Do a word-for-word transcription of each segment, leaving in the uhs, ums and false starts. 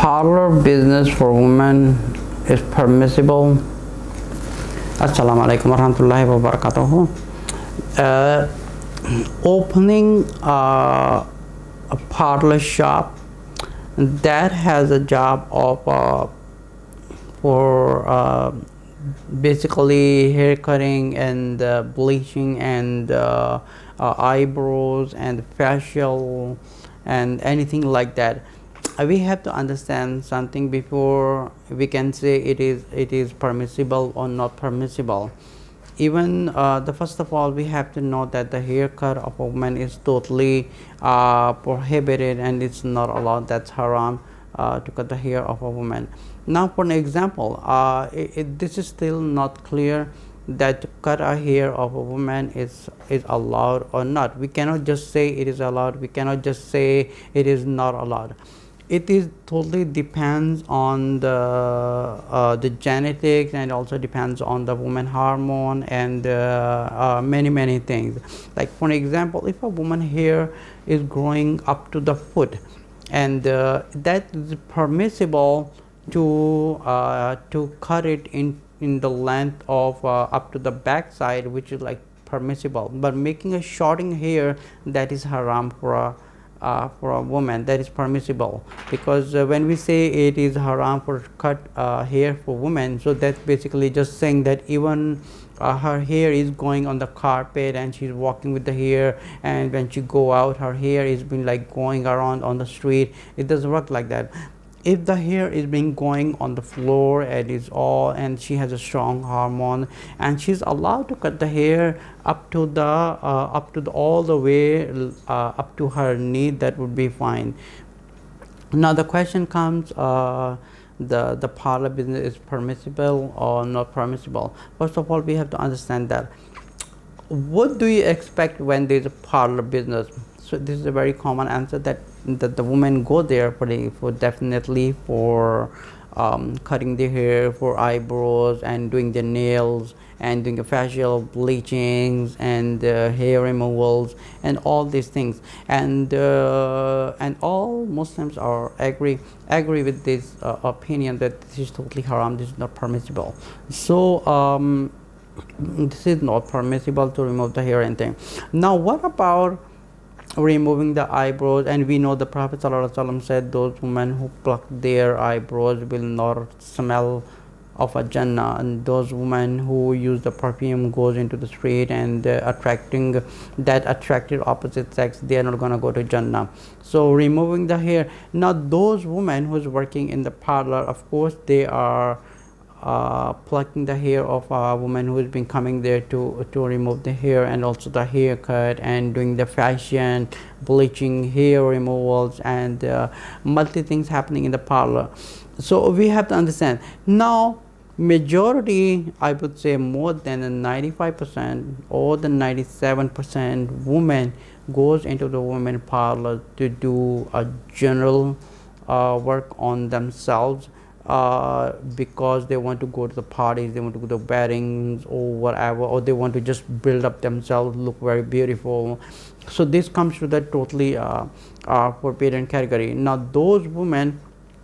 parlor business for women is permissible. Assalamu alaikum warahmatullahi wabarakatuh. Uh, opening uh, a parlor shop that has a job of uh, for uh, basically hair cutting and uh, bleaching and uh, uh, eyebrows and facial and anything like that. Uh, we have to understand something before we can say it is it is permissible or not permissible. Even uh, the first of all, we have to know that the haircut of a woman is totally uh, prohibited and it's not allowed. That's haram uh, to cut the hair of a woman. Now, for an example, uh, it, it, this is still not clear that to cut a hair of a woman is is allowed or not. We cannot just say it is allowed. We cannot just say it is not allowed. It is totally depends on the uh, the genetics, and also depends on the woman hormone and uh, uh, many many things. Like for example, if a woman hair is growing up to the foot, and uh, that is permissible to uh, to cut it in in the length of uh, up to the back side, which is like permissible. But making a shorting hair, that is haram for a Uh, for a woman. That is permissible, because uh, when we say it is haram for cut uh, hair for women, so that's basically just saying that even uh, her hair is going on the carpet and she's walking with the hair, and when she go out, her hair is been like going around on the street. It doesn't work like that. If the hair is being going on the floor and is all, and she has a strong hormone, and she's allowed to cut the hair up to the uh, up to the all the way uh, up to her knee, that would be fine. Now the question comes, uh, the the parlor business is permissible or not permissible? First of all, we have to understand that what do you expect when there's a parlor business? So this is a very common answer, that that the women go there for the, for definitely for um, cutting their hair, for eyebrows, and doing their nails, and doing the facial bleachings and uh, hair removals and all these things. And uh, and all Muslims are agree agree with this uh, opinion that this is totally haram. This is not permissible. So um, this is not permissible to remove the hair and thing. Now what about removing the eyebrows? And we know the Prophet ﷺ said those women who pluck their eyebrows will not smell of a Jannah, and those women who use the perfume goes into the street and uh, attracting that attracted opposite sex, they are not going to go to Jannah. So removing the hair. Now those women who's working in the parlor, of course they are Uh, plucking the hair of a woman who has been coming there to to remove the hair, and also the haircut, and doing the fashion, bleaching, hair removals, and uh, multi things happening in the parlor. So we have to understand now, majority, I would say more than ninety-five percent or the ninety-seven percent women goes into the women parlor to do a general uh, work on themselves. Uh, because they want to go to the parties, they want to go to weddings or whatever, or they want to just build up themselves, look very beautiful. So this comes to the totally uh, uh, forbidden category. Now those women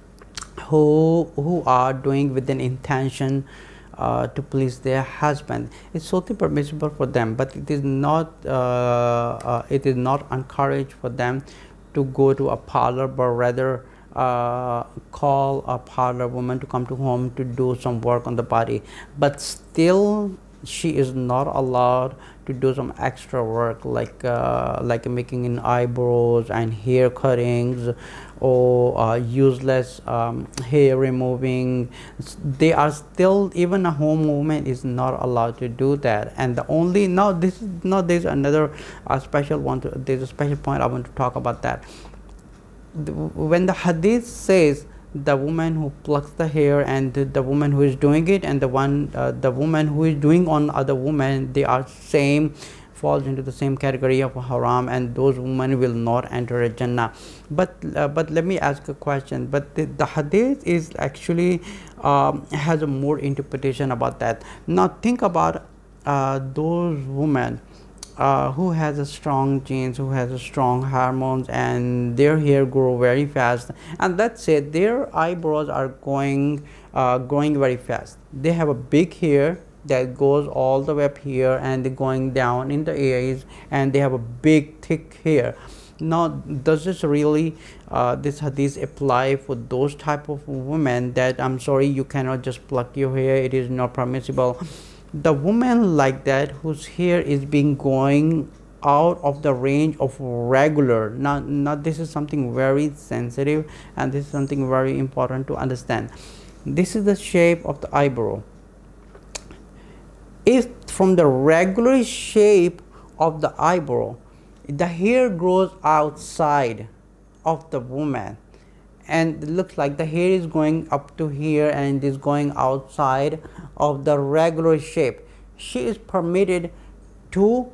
who who are doing with an intention uh, to please their husband, it's totally permissible for them, but it is not uh, uh, it is not encouraged for them to go to a parlor, but rather Uh, call a parlor woman to come to home to do some work on the body. But still she is not allowed to do some extra work, like uh, like making in eyebrows and hair cuttings, or uh, useless um, hair removing. They are still, even a home woman is not allowed to do that. And the only, now this is now there's another uh, special one to, there's a special point I want to talk about that. When the hadith says the woman who plucks the hair and the, the woman who is doing it, and the one uh, the woman who is doing on other women, they are same, falls into the same category of haram, and those women will not enter a Jannah. But uh, but let me ask a question. But the, the hadith is actually um, has a more interpretation about that. Now think about uh, those women uh, who has a strong genes, who has a strong hormones, and their hair grow very fast, and that's it, their eyebrows are going uh, growing very fast. They have a big hair that goes all the way up here and going down in the ears, and they have a big thick hair. Now does this really uh, this hadith apply for those type of women that I'm sorry, you cannot just pluck your hair, it is not permissible? The woman like that whose hair is being going out of the range of regular, now, now this is something very sensitive, and this is something very important to understand. This is the shape of the eyebrow. If from the regular shape of the eyebrow, the hair grows outside of the woman, and it looks like the hair is going up to here and is going outside of the regular shape, she is permitted to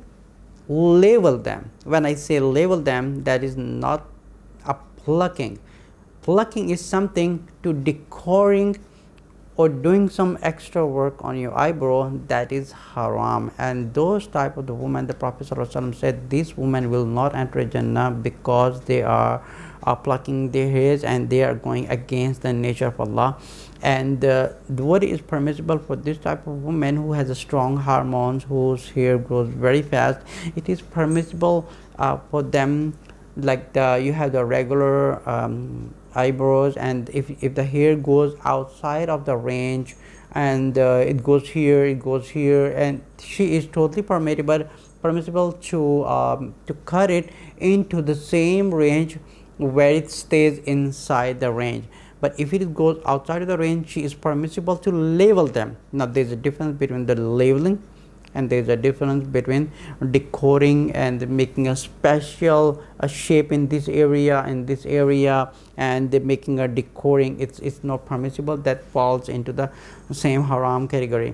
label them. When I say label them, that is not a plucking. Plucking is something to decoring or doing some extra work on your eyebrow, that is haram. And those type of the women, the Prophet ﷺ said, these women will not enter Jannah because they are, are plucking their hairs and they are going against the nature of Allah. And uh, what is permissible for this type of woman who has a strong hormones, whose hair grows very fast, it is permissible uh, for them, like the, you have the regular um, eyebrows, and if, if the hair goes outside of the range and uh, it goes here, it goes here, and she is totally permissible permissible to um, to cut it into the same range where it stays inside the range. But if it goes outside of the range, she is permissible to label them. Now there is a difference between the labeling and there is a difference between decoring and making a special a shape in this area, in this area, and making a decoring. It's, it's not permissible. That falls into the same haram category.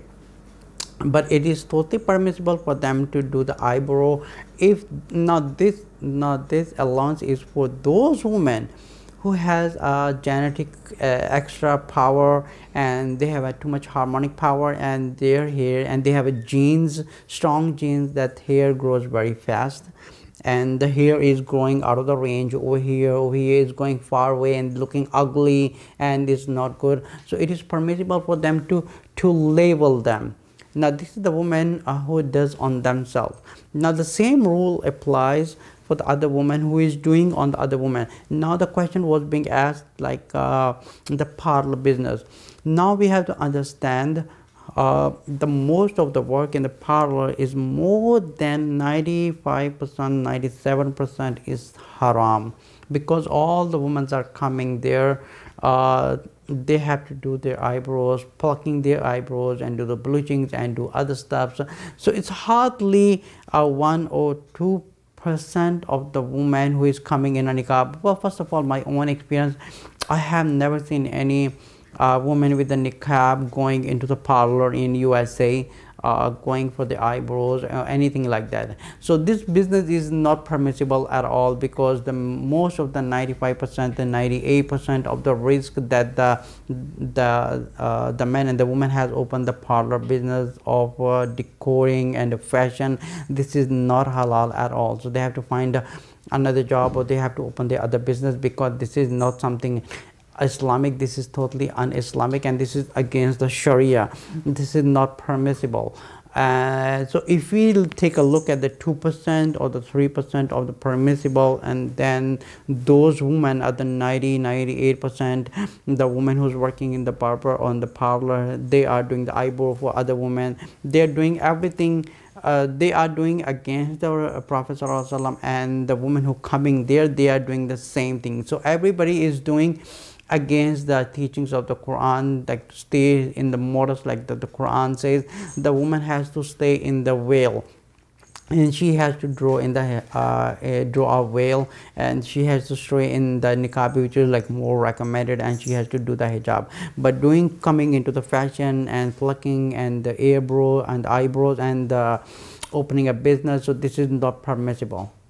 But it is totally permissible for them to do the eyebrow. If not this, not this allowance is for those women who has a genetic uh, extra power, and they have a too much harmonic power and their hair, and they have a genes, strong genes, that hair grows very fast, and the hair is growing out of the range over here, over here is going far away and looking ugly and is not good. So it is permissible for them to to label them. Now this is the woman uh, who does on themselves. Now the same rule applies for the other woman who is doing on the other woman. Now the question was being asked, like uh, the parlor business. Now we have to understand uh, the most of the work in the parlor is more than ninety-five percent, ninety-seven percent is haram, because all the women are coming there. Uh, they have to do their eyebrows, plucking their eyebrows, and do the bleachings and do other stuff. So, so it's hardly uh, one or two percent of the woman who is coming in a niqab. Well, first of all, my own experience, I have never seen any uh, woman with a niqab going into the parlor in U S A, uh, going for the eyebrows or anything like that. So this business is not permissible at all, because the most of the ninety-five percent and ninety-eight percent of the risk that the the uh, the man and the woman has opened the parlor business of uh, decoring and fashion, this is not halal at all. So they have to find uh, another job, or they have to open the other business, because this is not something Islamic. This is totally un-Islamic, and this is against the Sharia. This is not permissible. Uh, so if we take a look at the two percent or the three percent of the permissible, and then those women are the ninety, ninety-eight percent, the woman who's working in the barber or in the parlor, they are doing the eyebrow for other women, they're doing everything. Uh, they are doing against the uh, Prophet ﷺ, and the women who coming there, they are doing the same thing. So everybody is doing against the teachings of the Quran, like stay in the modest, like the, the Quran says, the woman has to stay in the veil, and she has to draw in the uh, uh, draw a veil, and she has to stay in the niqab, which is like more recommended, and she has to do the hijab. But doing coming into the fashion and plucking and the eyebrow and eyebrows and uh, opening a business, so this is not permissible.